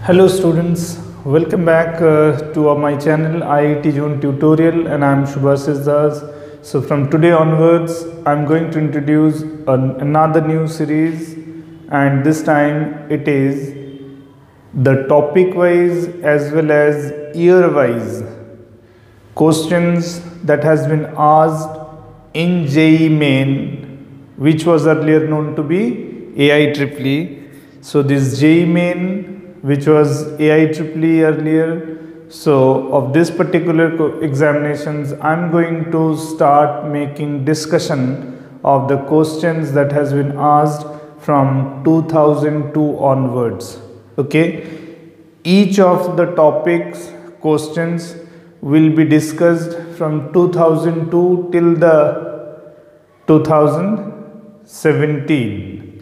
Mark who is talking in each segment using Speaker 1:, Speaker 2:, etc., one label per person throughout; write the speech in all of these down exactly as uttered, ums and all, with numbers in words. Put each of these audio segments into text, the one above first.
Speaker 1: Hello students, welcome back uh, to uh, my channel I I T Zone Tutorial, and I am Shubhasish Das. So from today onwards I am going to introduce an, another new series, and this time it is the topic wise as well as year wise questions that has been asked in J E E Main, which was earlier known to be A I E E E. So this J E E Main, which was A I E E E earlier. So of this particular examinations, I am going to start making discussion of the questions that has been asked from two thousand two onwards. Okay, each of the topics questions will be discussed from two thousand two till the two thousand seventeen,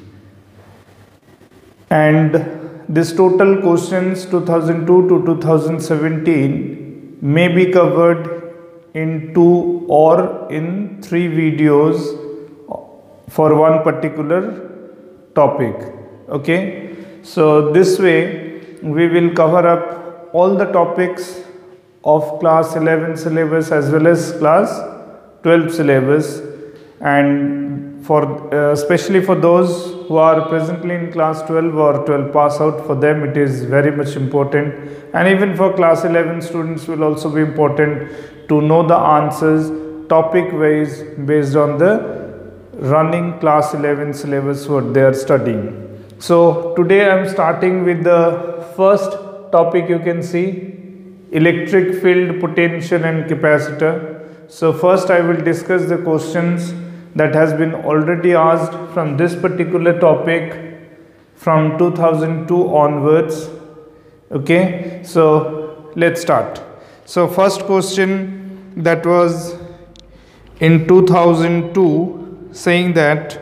Speaker 1: and this total questions two thousand two to two thousand seventeen may be covered in two or in three videos for one particular topic. Okay, so this way we will cover up all the topics of class eleven syllabus as well as class twelve syllabus, and for uh, especially for those who are presently in class twelve or twelve pass out, for them it is very much important, and even for class eleven students will also be important to know the answers topic wise based on the running class eleven syllabus what they are studying. So today I am starting with the first topic. You can see electric field, potential and capacitor. So first I will discuss the questions that has been already asked from this particular topic from two thousand two onwards. Okay, so let's start. So first question that was in two thousand two, saying that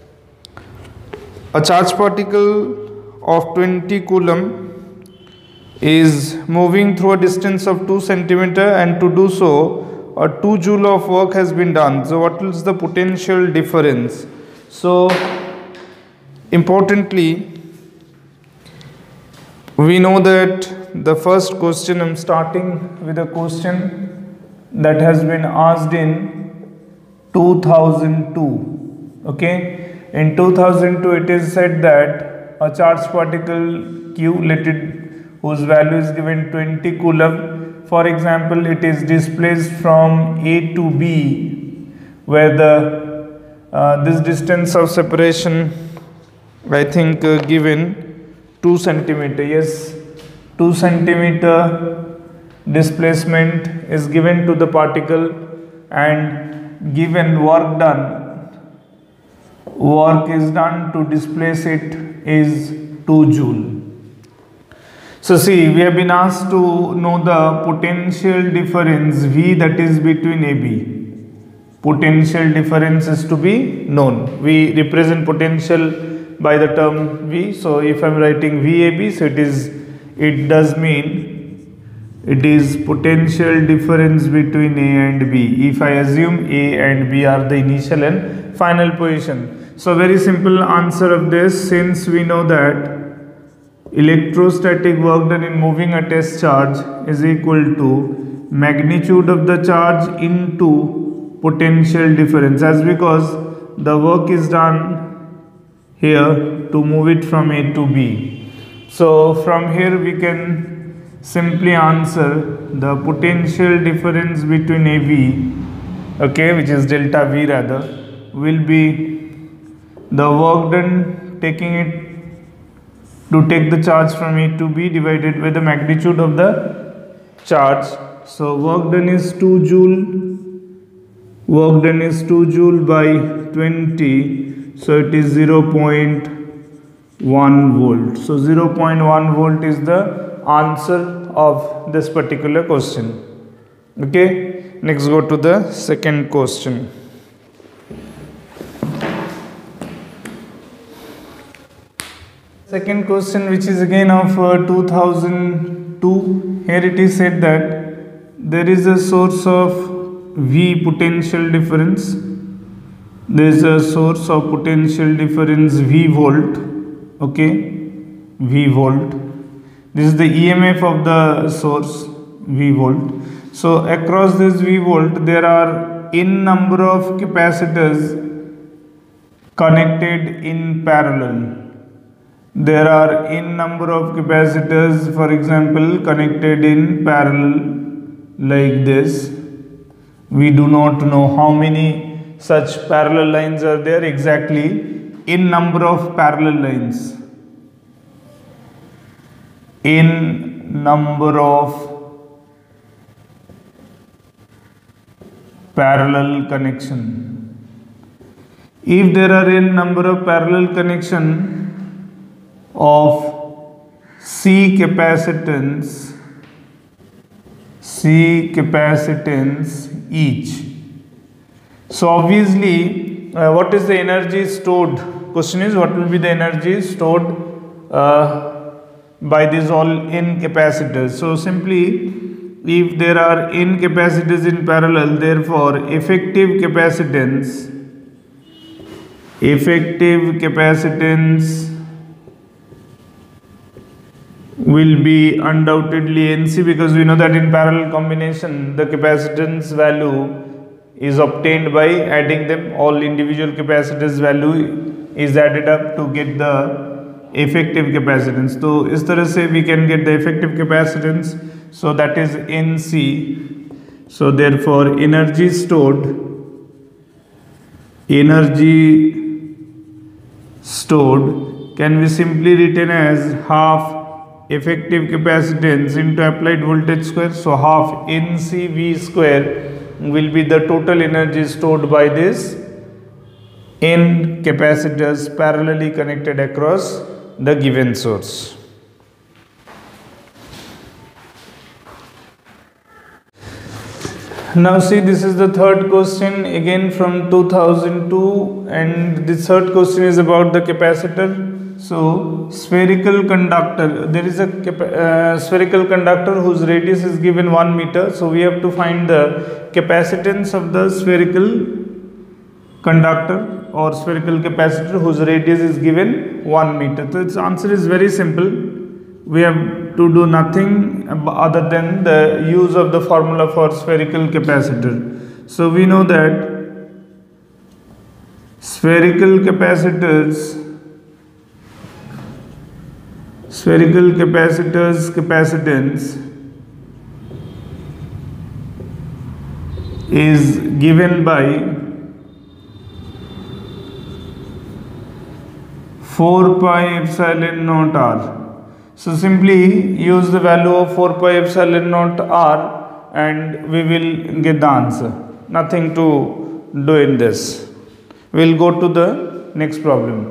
Speaker 1: a charge particle of twenty coulomb is moving through a distance of two centimeter, and to do so a two joule of work has been done. So what is the potential difference? So importantly, we know that the first question, I am starting with a question that has been asked in two thousand two. Okay, in two thousand two it is said that a charged particle Q, let it, whose value is given twenty coulomb. For example, it is displaced from A to B, where the uh, this distance of separation, I think uh, given two centimeter. Yes, two centimeter displacement is given to the particle, and given work done, work is done to displace it is two joule. So see, we have been asked to know the potential difference V, that is between A B. Potential difference is to be known. We represent potential by the term V. So if I am writing V A B, so it is, it does mean it is potential difference between A and B, if I assume A and B are the initial and final position. So very simple answer of this, since we know that electrostatic work done in moving a test charge is equal to magnitude of the charge into potential difference, as because the work is done here to move it from A to B. So from here we can simply answer the potential difference between A B, okay, which is delta V rather, will be the work done taking it to take the charge from A to B divided by the magnitude of the charge. So work done is two joule, work done is two joule by twenty, so it is zero point one volt. So zero point one volt is the answer of this particular question. Okay, next go to the second question. Second question, which is again of uh, two thousand two. Here it is said that there is a source of V potential difference. There is a source of potential difference V volt. Okay, V volt. This is the E M F of the source, V volt. So across this V volt there are n number of capacitors connected in parallel. There are n number of capacitors, for example, connected in parallel like this. We do not know how many such parallel lines are there exactly. In number of parallel lines. In number of parallel connection. If there are n number of parallel connection of C capacitance, C capacitance each. So obviously, uh, what is the energy stored? Question is, what will be the energy stored uh, by these all n capacitors? So simply, if there are n capacitors in parallel, therefore effective capacitance, effective capacitance will be undoubtedly N C, because we know that in parallel combination the capacitance value is obtained by adding them. All individual capacitors value is added up to get the effective capacitance. So इस तरह से we can get the effective capacitance. So that is N C. So therefore energy stored, energy stored can be simply written as half effective capacitance into applied voltage square. So half N C V square will be the total energy stored by this n capacitors parallelly connected across the given source. Now see, this is the third question again from two thousand two, and the third question is about the capacitor. So spherical conductor, there is a uh, spherical conductor whose radius is given one meter. So we have to find the capacitance of the spherical conductor or spherical capacitor whose radius is given one meter. So its answer is very simple. We have to do nothing other than the use of the formula for spherical capacitor. So we know that spherical capacitors spherical capacitors capacitance is given by four pi epsilon naught r. So simply use the value of four pi epsilon naught r and we will get the answer. Nothing to do in this. We will go to the next problem.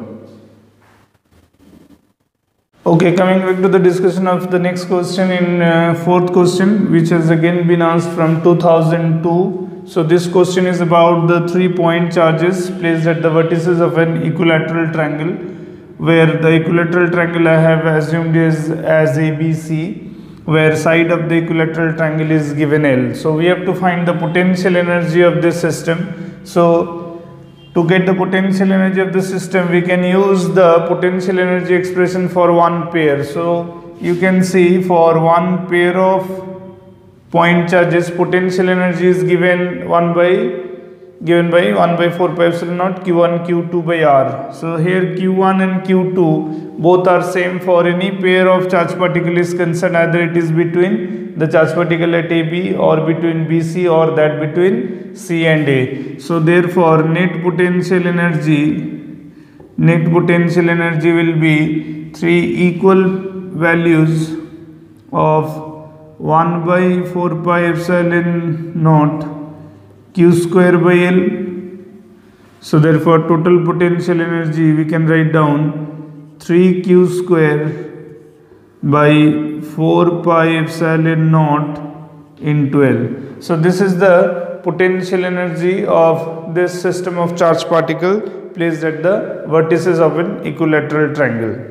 Speaker 1: Okay, coming back to the discussion of the next question in uh, fourth question, which has again been asked from two thousand two. So this question is about the three point charges placed at the vertices of an equilateral triangle, where the equilateral triangle I have assumed is as A B C, where side of the equilateral triangle is given L. So we have to find the potential energy of this system. So to get the potential energy of the system, we can use the potential energy expression for one pair. So you can see for one pair of point charges, potential energy is given one by given by one by four pi epsilon naught q one q two by r. So here q one and q two both are same for any pair of charge particle is concerned, either it is between the charge particle at A B or between B C or that between C and A. So therefore net potential energy net potential energy will be three equal values of one by four pi epsilon naught q square by L. So therefore total potential energy we can write down three q square by four pi epsilon naught into L. So this is the potential energy of this system of charged particle placed at the vertices of an equilateral triangle.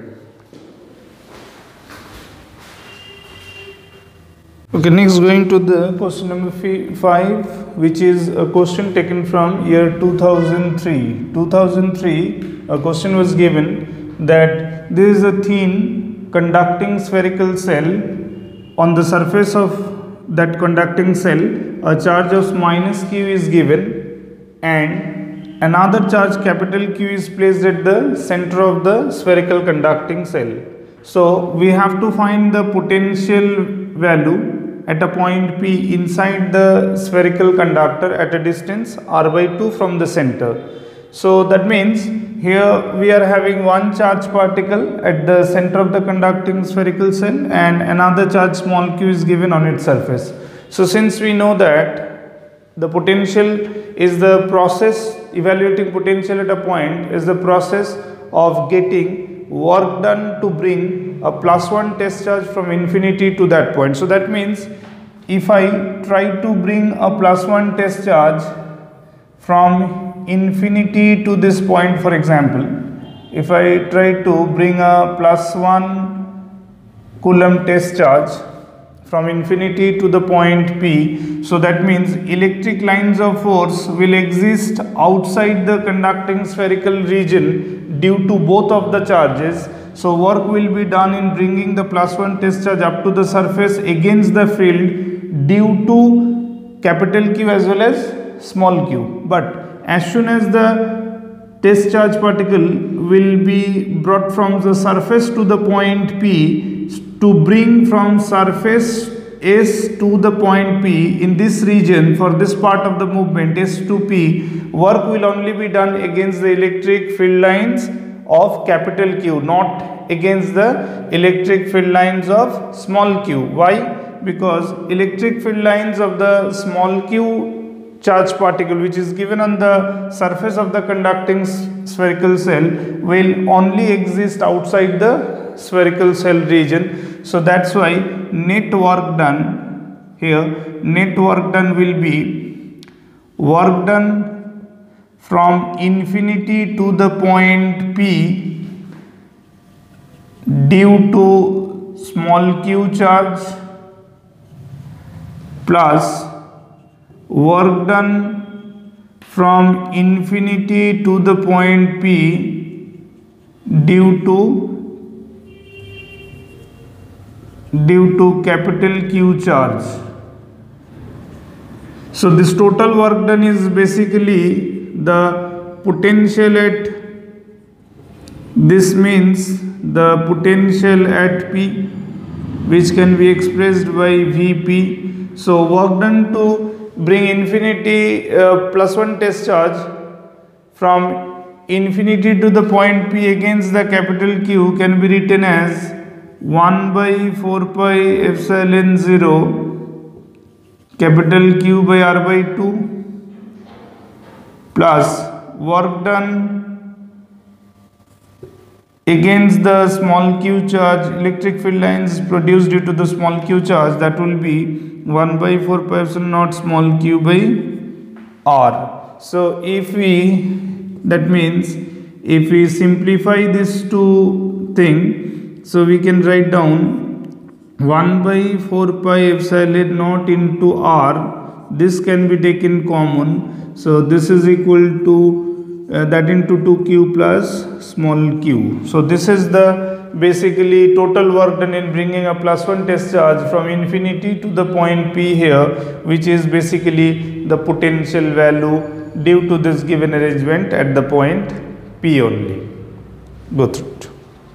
Speaker 1: Okay, next going to the question number five, which is a question taken from year two thousand three. two thousand three, a question was given that there is a thin conducting spherical cell, on the surface of that conducting cell a charge of minus q is given and another charge capital Q is placed at the center of the spherical conducting cell. So we have to find the potential value at a point P inside the spherical conductor at a distance r by two from the center. So that means here we are having one charge particle at the center of the conducting spherical cell and another charge small q is given on its surface. So since we know that the potential is the process, evaluating potential at a point is the process of getting work done to bring a plus one test charge from infinity to that point. So that means if I try to bring a plus one test charge from infinity to this point, for example, if I try to bring a plus one coulomb test charge from infinity to the point P, so that means electric lines of force will exist outside the conducting spherical region due to both of the charges. So work will be done in bringing the plus one test charge up to the surface against the field due to capital Q as well as small q. But as soon as the test charge particle will be brought from the surface to the point P, to bring from surface S to the point P in this region, for this part of the movement S to P, work will only be done against the electric field lines of capital Q, not against the electric field lines of small q. Why? Because electric field lines of the small q charge particle which is given on the surface of the conducting spherical cell will only exist outside the spherical cell region. So that's why net work done here, net work done will be work done from infinity to the point P due to small q charge plus work done from infinity to the point P due to due to capital Q charge. So this total work done is basically the potential at, this means the potential at P, which can be expressed by V P. So work done to bring infinity uh, plus one test charge from infinity to the point P against the capital Q can be written as one by four pi epsilon zero capital Q by R by two plus work done against the small q charge, electric field lines produced due to the small q charge, that will be one by four pi epsilon naught small q by R. So if we, that means if we simplify this two thing, so we can write down one by four pi epsilon naught into R. This can be taken common. So this is equal to uh, that into two q plus small q. So this is the basically total work done in bringing a plus one test charge from infinity to the point P here, which is basically the potential value due to this given arrangement at the point P only. Go through it.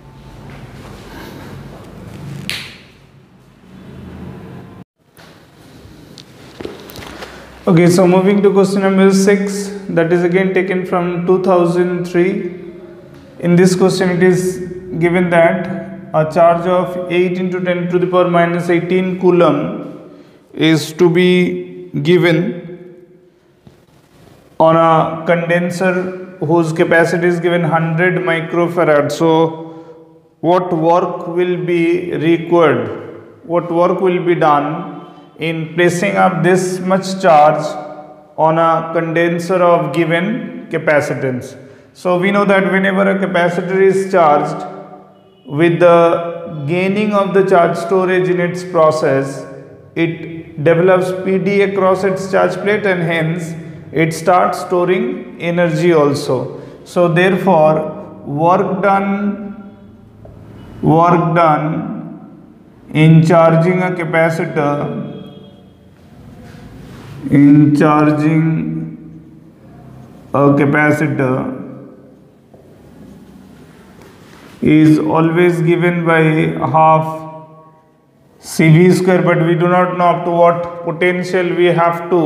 Speaker 1: Okay, so moving to question number six, that is again taken from two thousand three. In this question it is given that a charge of eight into ten to the power minus eighteen coulomb is to be given on a condenser whose capacity is given one hundred microfarad. So what work will be required, what work will be done in placing up this much charge on a condenser of given capacitance? So we know that whenever a capacitor is charged, with the gaining of the charge storage in its process, it develops P D across its charge plate and hence it starts storing energy also. So therefore work done work done in charging a capacitor in charging a capacitor is always given by half C V square, but we do not know up to what potential we have to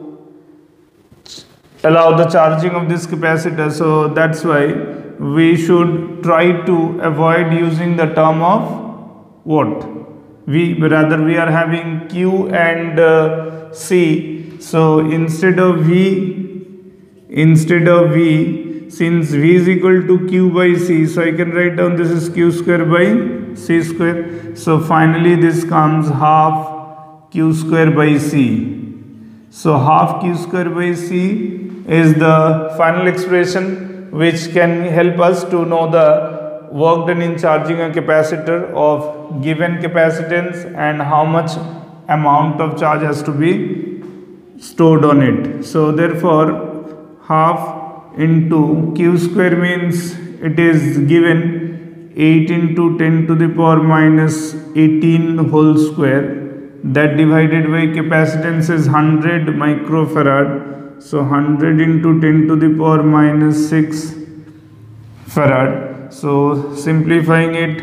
Speaker 1: allow the charging of this capacitor. So that's why we should try to avoid using the term of what we, rather we are having Q and uh, C. So instead of V, instead of V, since V is equal to Q by C, so I can write down this is Q square by C square. So finally this comes half Q square by C. So half Q square by C is the final expression which can help us to know the work done in charging a capacitor of given capacitance and how much amount of charge has to be stored on it. So therefore half into Q square means it is given eight into ten to the power minus eighteen whole square, that divided by capacitance is one hundred microfarad. So one hundred into ten to the power minus six farad. So simplifying it,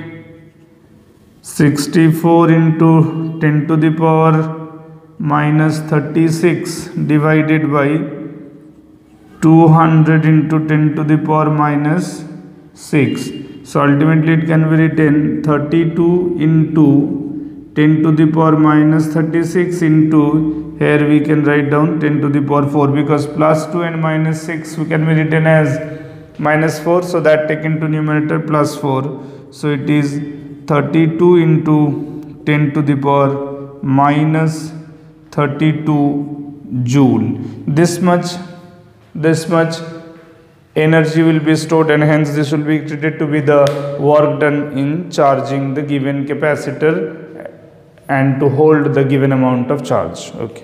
Speaker 1: sixty-four into ten to the power minus thirty-six divided by two hundred into ten to the power minus six. So ultimately it can be written thirty-two into ten to the power minus thirty-six into, here we can write down ten to the power four, because plus two and minus six we can be written as minus four, so that taken to numerator plus four. So it is thirty-two into ten to the power minus thirty-two joule. This much, this much energy will be stored, and hence this will be treated to be the work done in charging the given capacitor and to hold the given amount of charge. Okay.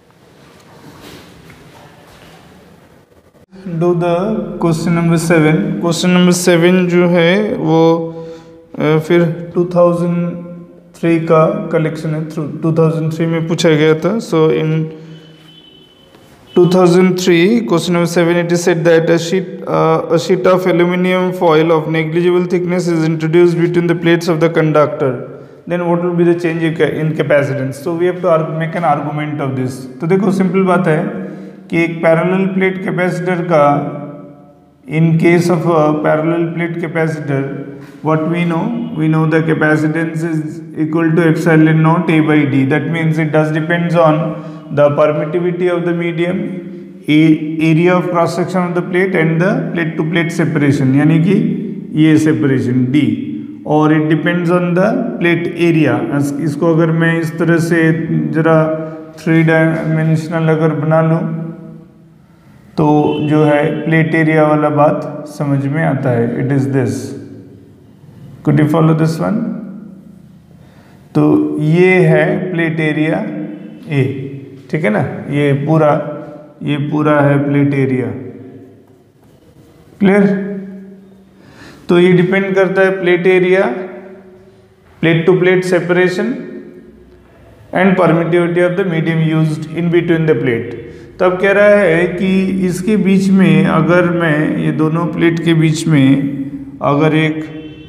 Speaker 1: Do the question number seven. Question number seven जो है वो फिर two thousand three का collection है, two thousand three में पूछा गया था. So in two thousand three, question number seven, it is said that a sheet uh, a sheet of aluminium foil of negligible thickness is introduced between the plates of the conductor. Then what will be the change in capacitance? So we have to make an argument of this. तो देखो simple बात है कि एक parallel plate capacitor का, in case of a parallel plate capacitor, what we know, we know the capacitance is equal to epsilon naught A by D. That means it does depends on the permittivity of the medium, area of cross section of the plate and the plate to plate separation, यानी कि ये separation D, और it depends on the plate area. इसको अगर मैं इस तरह से जरा थ्री डायमेंशनल अगर बना लूँ तो जो है प्लेट एरिया वाला बात समझ में आता है. It is this, could you follow this one? तो ये है प्लेट एरिया ए, ठीक है ना, ये पूरा ये पूरा है प्लेट एरिया. क्लियर? तो ये डिपेंड करता है plate area, plate to plate separation and permittivity of the medium used in between the plate. तब कह रहा है कि इसके बीच में अगर मैं ये दोनों प्लेट के बीच में अगर एक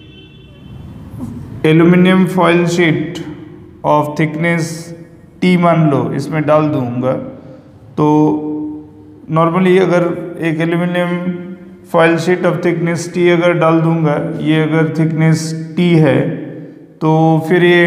Speaker 1: aluminium foil sheet of thickness T मान लो इसमें डाल दूंगा, तो नॉर्मली अगर एक aluminium foil sheet of thickness T अगर डाल दूंगा, ये अगर थिकनेस टी है तो फिर ये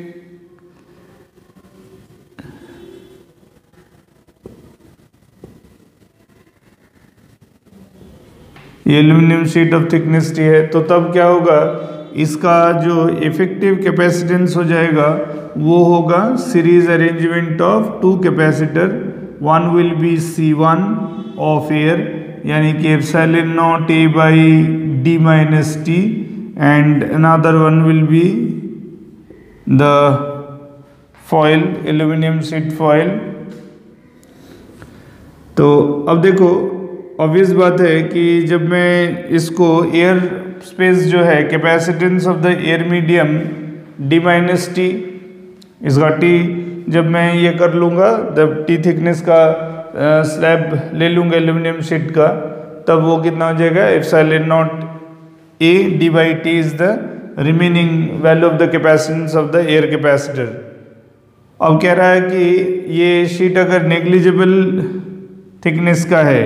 Speaker 1: ये aluminium sheet of thickness T है, तो तब क्या होगा, इसका जो इफेक्टिव कैपेसिटेंस हो जाएगा वो होगा series arrangement of two capacitor. One will be C one of air, यानी कि epsilon naught A by D minus T, and another one will be the foil, aluminium sheet foil. तो अब देखो obvious बात है कि जब मैं इसको एयर स्पेस जो है capacitance of the air medium D minus T, इसका टी जब मैं ये कर लूँगा, जब टी थिकनेस का स्लैब ले लूँगा एल्यूमिनियम शीट का, तब वो कितना हो जाएगा, epsilon naught A D by T is the remaining value of the capacitance of the air capacitor. अब कह रहा है कि ये शीट अगर नेग्लिजिबल थिकनेस का है,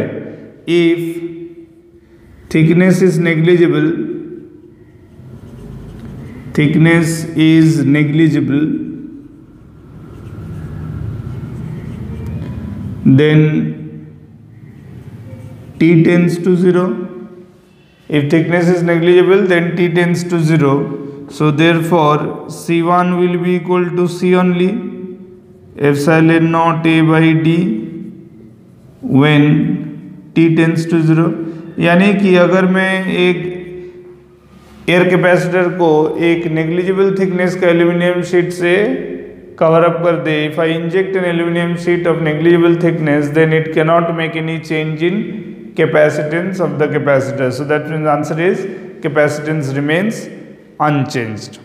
Speaker 1: if thickness is negligible, thickness is negligible, then T tends to zero. If thickness is negligible, then T tends to zero. So therefore C one will be equal to C only, epsilon naught A by D when T tends to zero. यानी कि अगर मैं एक air capacitor को एक negligible thickness का aluminium sheet से cover up कर दे, if I inject an aluminum sheet of negligible thickness, then it cannot make any change in capacitance of the capacitor. So that means answer is capacitance remains unchanged.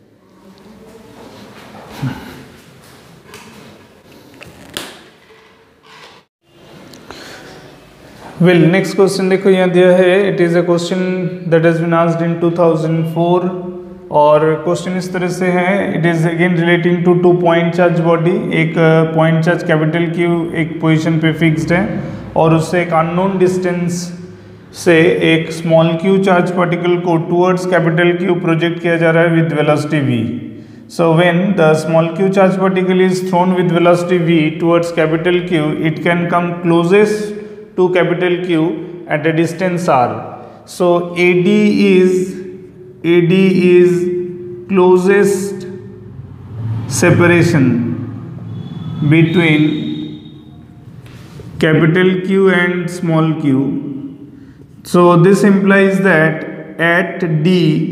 Speaker 1: Well, next question देखो यहाँ दिया है, it is a question that has been asked in two thousand four. और question इस तरह से है, it is again relating to two point charge body. एक पॉइंट चार्ज कैपिटल क्यू एक पोजीशन पे फिक्स्ड है और उससे एक अननोन डिस्टेंस से एक स्मॉल क्यू चार्ज पार्टिकल को टुवर्ड्स कैपिटल क्यू प्रोजेक्ट किया जा रहा है with velocity v. So when the small Q charge particle is thrown with velocity v towards capital Q, it can come closest to capital Q at a distance r. So AD is A D is closest separation between capital Q and small q. So this implies that at D,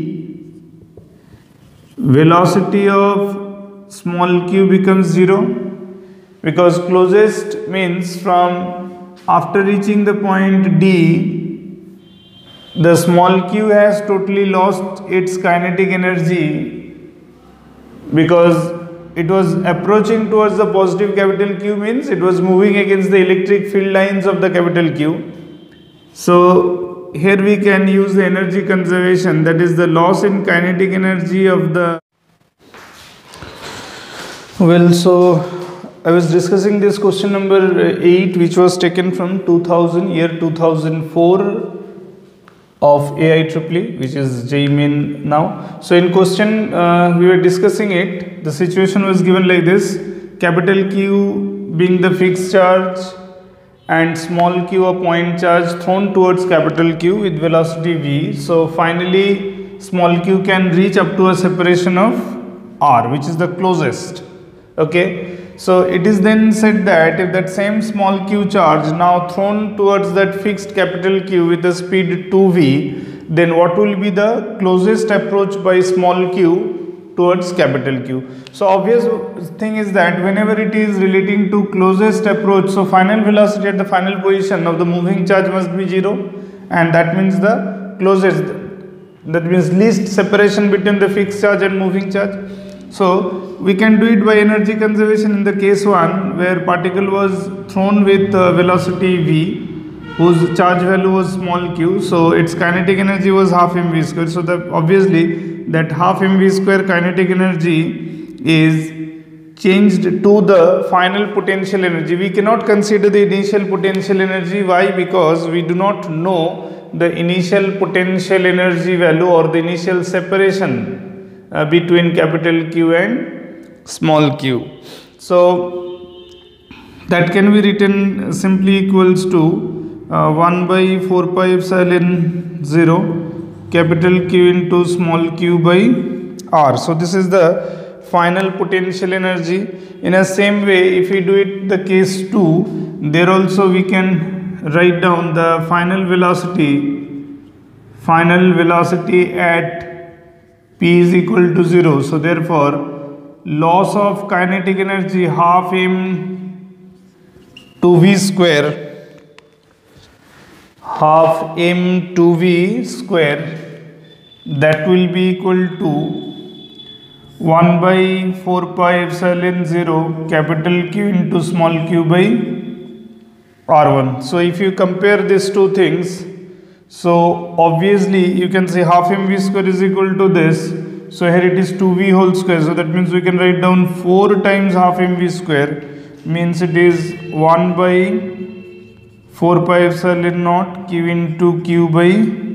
Speaker 1: velocity of small q becomes zero, because closest means from after reaching the point D, the small q has totally lost its kinetic energy because it was approaching towards the positive capital Q, means it was moving against the electric field lines of the capital Q. So here we can use the energy conservation, that is the loss in kinetic energy of the. Well, so I was discussing this question number eight, which was taken from two thousand, year two thousand four of A I E E E, which is J E E Main now. So in question uh, we were discussing it, the situation was given like this: capital Q being the fixed charge and small q a point charge thrown towards capital Q with velocity v. So finally small q can reach up to a separation of r, which is the closest. Okay, so it is then said that if that same small q charge now thrown towards that fixed capital Q with the speed two v, then what will be the closest approach by small q towards capital Q? So obvious thing is that whenever it is relating to closest approach, so final velocity at the final position of the moving charge must be zero, and that means the closest, that means least separation between the fixed charge and moving charge. So we can do it by energy conservation in the case one, where particle was thrown with uh, velocity v, whose charge value was small q, so its kinetic energy was half mv square. So that obviously that half mv square kinetic energy is changed to the final potential energy. We cannot consider the initial potential energy. Why? Because we do not know the initial potential energy value or the initial separation Uh, between capital Q and small q. So that can be written simply equals to uh, one by four pi epsilon zero capital Q into small q by r. So this is the final potential energy. In a same way, if we do it the case two, there also we can write down the final velocity, final velocity at p is equal to zero. So therefore loss of kinetic energy half m to v square, half m two v square, that will be equal to one by four pi epsilon zero capital Q into small q by R one. So if you compare these two things, so obviously you can say half mv square is equal to this. So here it is two v whole square. So that means we can write down four times half mv square, means it is one by four pi epsilon naught q into q by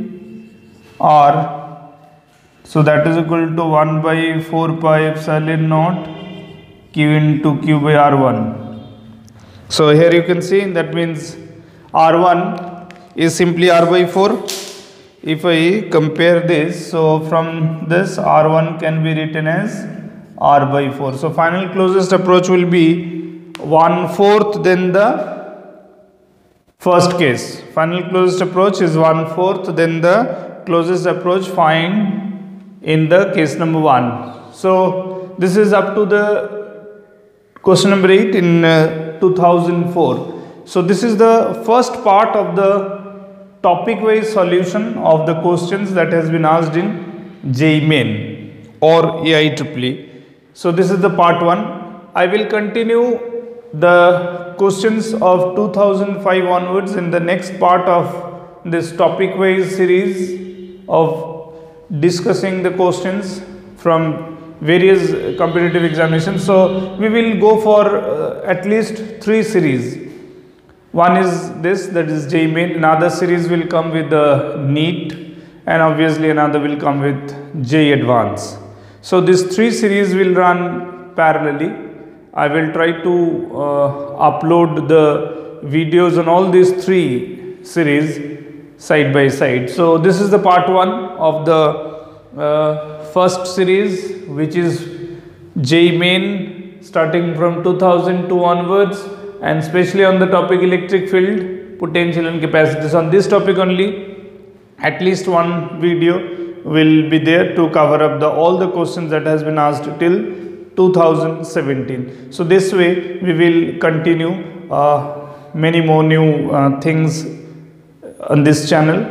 Speaker 1: r. So that is equal to one by four pi epsilon naught q into q by r one. So here you can see that means R one is simply R by four. If I compare this, so from this R one can be written as R by four. So final closest approach will be one fourth then the first case. Final closest approach is one fourth then the closest approach find in the case number one. So this is up to the question number eight in uh, two thousand four. So this is the first part of the topic wise solution of the questions that has been asked in J E E Main or A I E E E. So this is the part one. I will continue the questions of two thousand five onwards in the next part of this topic wise series of discussing the questions from various competitive examinations. So we will go for uh, at least three series. One is this, that is J E E Main. Another series will come with the NEET, and obviously another will come with J E E Advanced. So these three series will run parallelly. I will try to uh, upload the videos on all these three series side by side. So this is the part one of the uh, first series, which is J E E Main starting from two thousand two onwards, and especially on the topic electric field, potential and capacities. On this topic only, at least one video will be there to cover up the all the questions that has been asked till two thousand seventeen. So this way we will continue uh, many more new uh, things on this channel.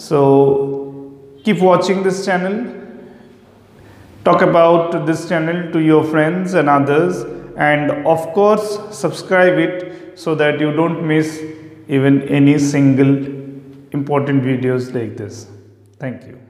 Speaker 1: So keep watching this channel. Talk about this channel to your friends and others, and of course subscribe it so that you don't miss even any single important videos like this. Thank you.